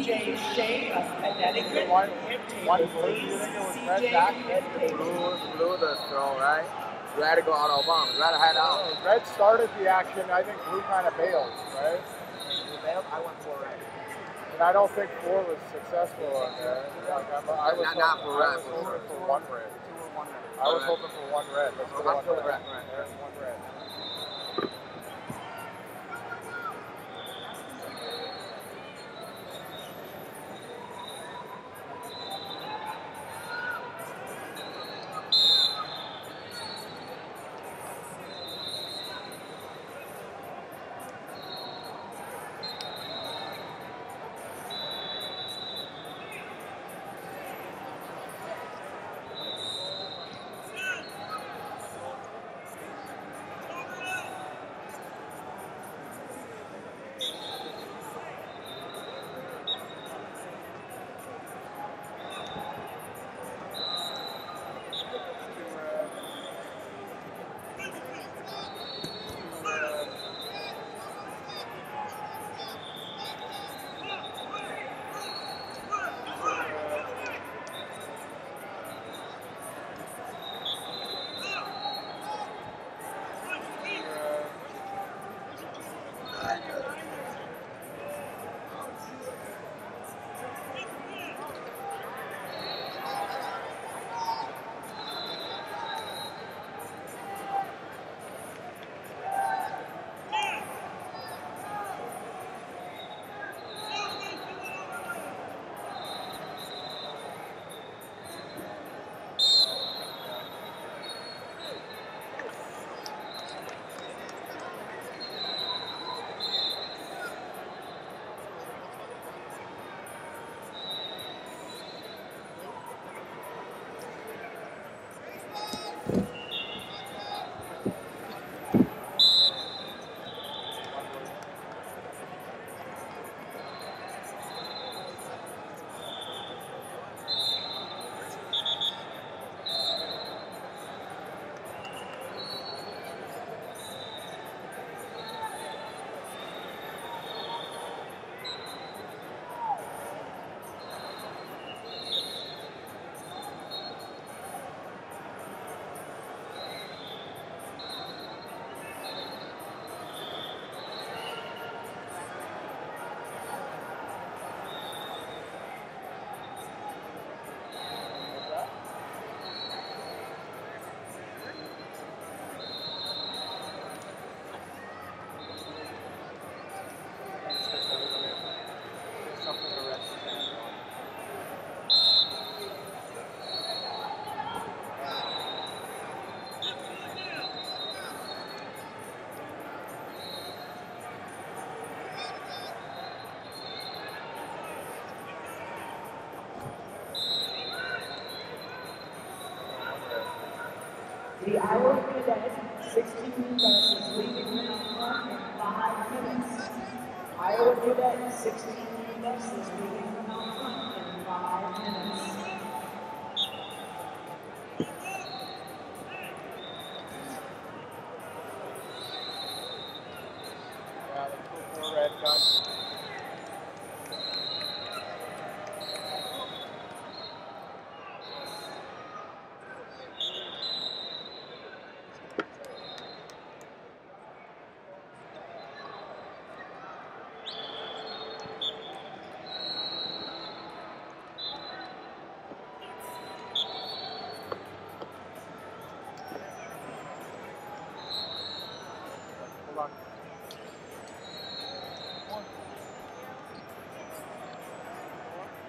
CJ Shea of Connecticut. One blue, you think it was red back? Blue the throw, right? You had to go out of bounds. You had to head out. Red started the action. I think blue kind of bailed, right? You bailed? I went for red. And I don't think 4 was successful on there. Like I was not for red. hoping for 1 red. 2 or 1 red. I was hoping for 1 red. Let's go 1 red. Right. There's 1 red. The Iowa Cadets 16 versus leading in 5 minutes. Iowa Cadets 16